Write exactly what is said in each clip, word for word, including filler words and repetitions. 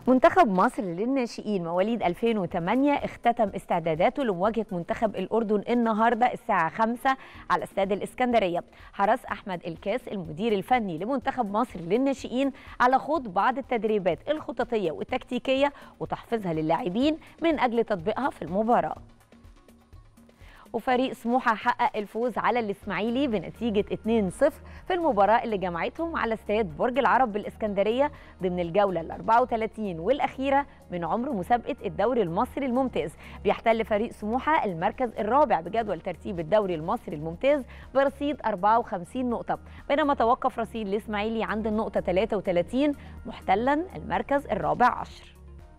منتخب مصر للناشئين مواليد ألفين وثمانية اختتم استعداداته لمواجهة منتخب الأردن النهاردة الساعة خمسة على استاد الإسكندرية. حرص أحمد الكاس المدير الفني لمنتخب مصر للناشئين على خوض بعض التدريبات الخططية والتكتيكية وتحفيزها للاعبين من أجل تطبيقها في المباراة. وفريق سموحة حقق الفوز على الإسماعيلي بنتيجة اتنين صفر في المباراة اللي جمعتهم على استاد برج العرب بالإسكندرية ضمن الجولة ال أربعة وثلاثين والأخيرة من عمر مسابقة الدوري المصري الممتاز. بيحتل فريق سموحة المركز الرابع بجدول ترتيب الدوري المصري الممتاز برصيد أربعة وخمسين نقطة، بينما توقف رصيد الإسماعيلي عند النقطة ثلاثة وثلاثين محتلا المركز الرابع عشر.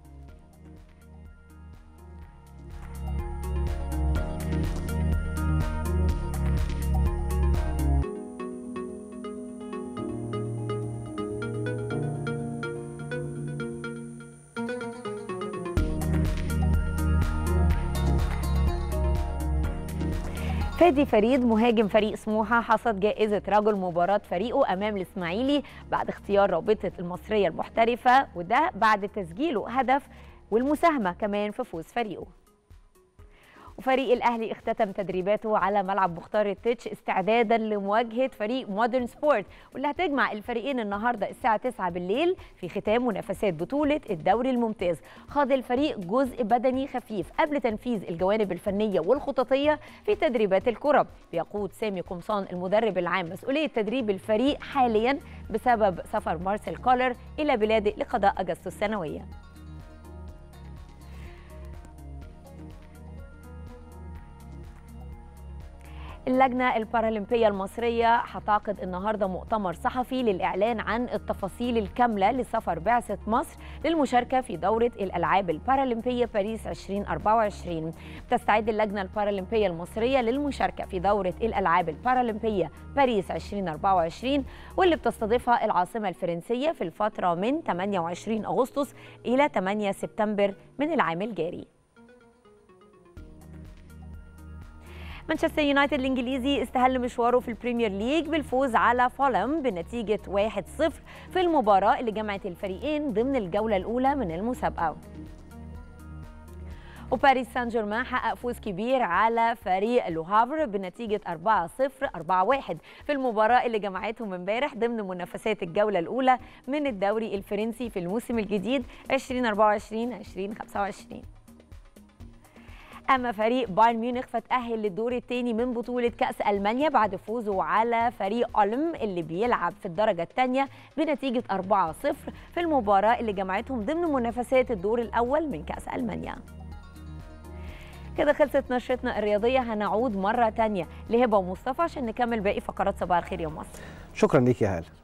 فادي فريد مهاجم فريق سموحة حصد جائزة رجل مباراة فريقه أمام الإسماعيلي بعد اختيار رابطة المصرية المحترفة، وده بعد تسجيله هدف والمساهمة كمان في فوز فريقه. وفريق الأهلي اختتم تدريباته على ملعب مختار التتش استعدادا لمواجهة فريق مودرن سبورت، واللي هتجمع الفريقين النهارده الساعة تسعة بالليل في ختام منافسات بطولة الدوري الممتاز. خاض الفريق جزء بدني خفيف قبل تنفيذ الجوانب الفنية والخططية في تدريبات الكرة. بيقود سامي قمصان المدرب العام مسؤولية تدريب الفريق حاليا بسبب سفر مارسيل كولر إلى بلاده لقضاء أجازته السنوية. اللجنة البارالمبية المصرية هتعقد النهاردة مؤتمر صحفي للإعلان عن التفاصيل الكاملة لسفر بعثة مصر للمشاركة في دورة الألعاب البارالمبية باريس ألفين وأربعة وعشرين. تستعد اللجنة البارالمبية المصرية للمشاركة في دورة الألعاب البارالمبية باريس ألفين وأربعة وعشرين، واللي بتستضيفها العاصمة الفرنسية في الفترة من ثمانية وعشرين أغسطس إلى ثمانية سبتمبر من العام الجاري. مانشستر يونايتد الإنجليزي استهل مشواره في البريمير ليج بالفوز على فولهام بنتيجة واحد صفر في المباراة اللي جمعت الفريقين ضمن الجولة الأولى من المسابقة. وباريس سان جيرمان حقق فوز كبير على فريق لو هافر بنتيجة أربعة صفر أربعة واحد في المباراة اللي جمعتهم امبارح ضمن منافسات الجولة الأولى من الدوري الفرنسي في الموسم الجديد ألفين وأربعة وعشرين ألفين وخمسة وعشرين. أما فريق بايرن ميونخ فتأهل للدور الثاني من بطولة كأس ألمانيا بعد فوزه على فريق أولم اللي بيلعب في الدرجة الثانية بنتيجة أربعة صفر في المباراة اللي جمعتهم ضمن منافسات الدور الأول من كأس ألمانيا. كده خلصت نشرتنا الرياضية، هنعود مرة تانية لهبة ومصطفى عشان نكمل باقي فقرات صباح الخير يا مصر. شكرا ليك يا هالة.